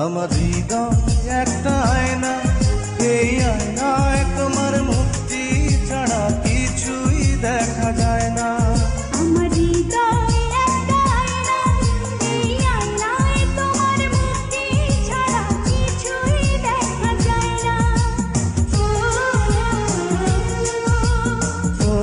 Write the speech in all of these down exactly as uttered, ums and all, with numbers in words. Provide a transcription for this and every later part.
আমার হৃদয় একটা আয়না, এই আয়নায় তোমার মুক্তি ছাড়া কিছুই দেখা যায় না। আমার হৃদয় একটা আয়না, এই আয়নায় তোমার মুক্তি ছাড়া কিছুই দেখা যায় না। ও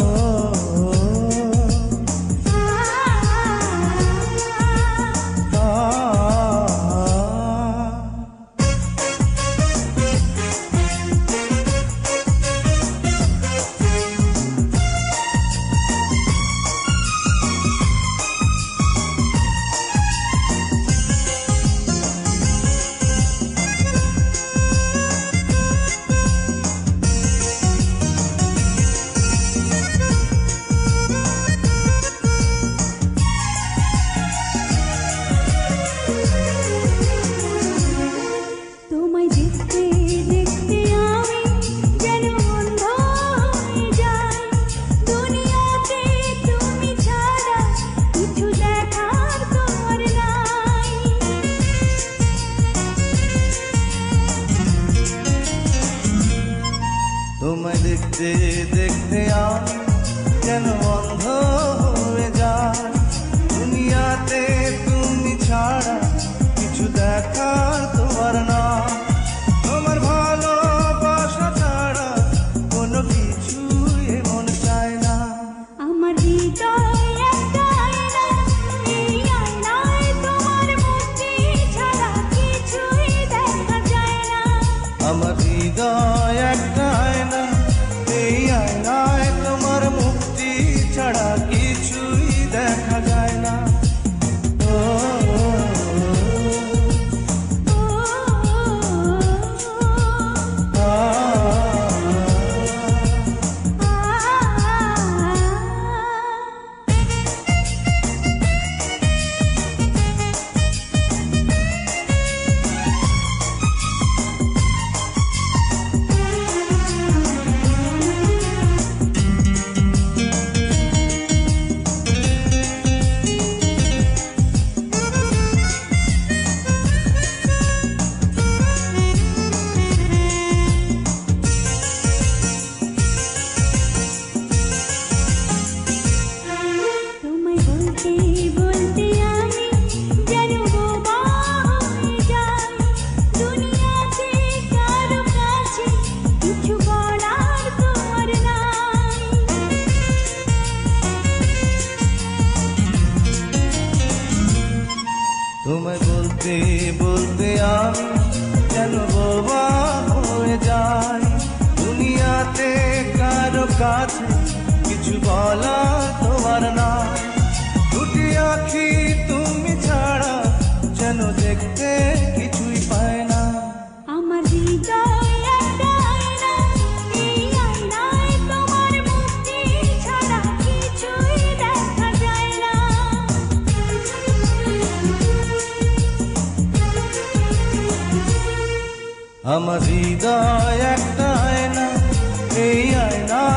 তোমায় দেখতে দেখতে আমি যেন অন্ধ হয়ে যাই, দুনিয়াতে তুমি ছাড়া কিছু দেখার তোমার না। তোমার ভালোবাসা ছাড়া কোনো কিছু এমন চায় না। আমার হৃদয় একটা আয়না, এই আয়নায় তোমার মুক্তি ছাড়া কিছুই দেখা যায় না। আমার হৃদয় একটা আয়না, এই আয়নায় তোমার মুক্তি ছাড়া কিছুই দেখা যায় না। ও তোমায় বলতে বলতে আমি যেন বোবা হয়ে যাই, দুনিয়াতে কারো কাছে কিছু বলার তোমার নাই। দুটি আঁখি তুমি ছাড়া যেন দেখতে কিছুই পায় না। আমার হৃদয় একটা আয়না, এই আয়নায় তোমার মুক্তি ছাড়া কিছুই দেখা যায় না। আমার হৃদয় একটা আয়না, এই আয়না